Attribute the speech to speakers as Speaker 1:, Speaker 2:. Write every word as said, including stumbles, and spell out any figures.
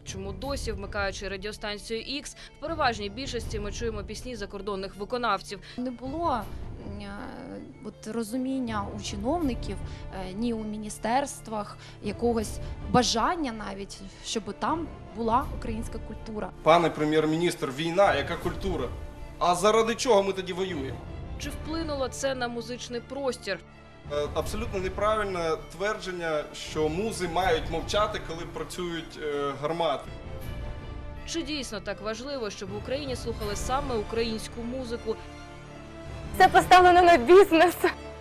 Speaker 1: Чому досі, вмикаючи радіостанцію Ікс, в переважній більшості ми чуємо пісні закордонних виконавців.
Speaker 2: Не було е, от, розуміння у чиновників, е, ні у міністерствах, якогось бажання навіть, щоб там була українська культура.
Speaker 3: Пане прем'єр-міністр, війна, яка культура? А заради чого ми тоді воюємо?
Speaker 1: Чи вплинуло це на музичний простір?
Speaker 3: Е, Абсолютно неправильне твердження, що музи мають мовчати, коли працюють е, гармати.
Speaker 1: Чи дійсно так важливо, щоб в Україні слухали саме українську музику?
Speaker 4: Це поставлено на бізнес.